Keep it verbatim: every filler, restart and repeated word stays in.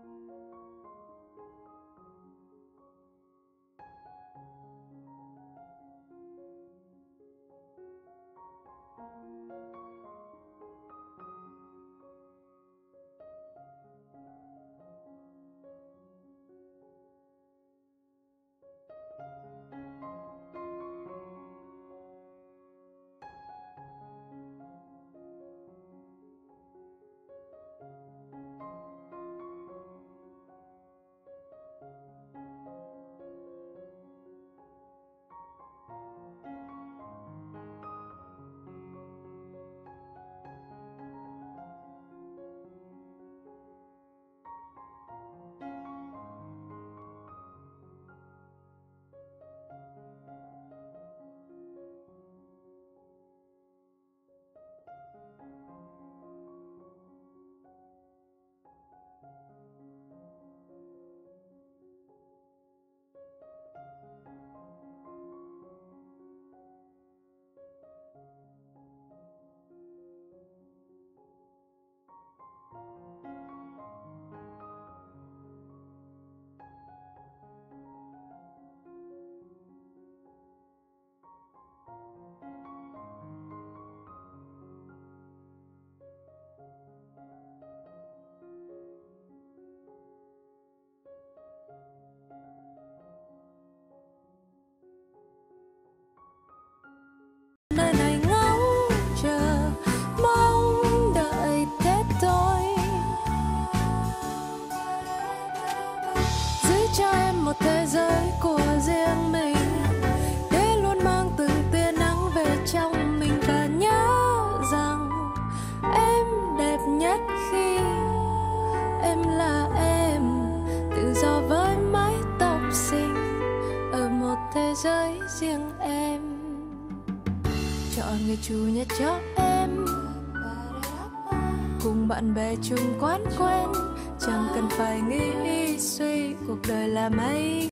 Nơi này ngóng chờ mong đợi Tết tôi, giữ cho em một thế giới của riêng mình, để luôn mang từng tia nắng về trong mình, và nhớ rằng em đẹp nhất khi em là em, tự do với mái tóc xinh ở một thế giới riêng em. Chọn ngày chủ nhật cho em, cùng bạn bè chung quán quen, chẳng cần phải nghĩ suy cuộc đời là mấy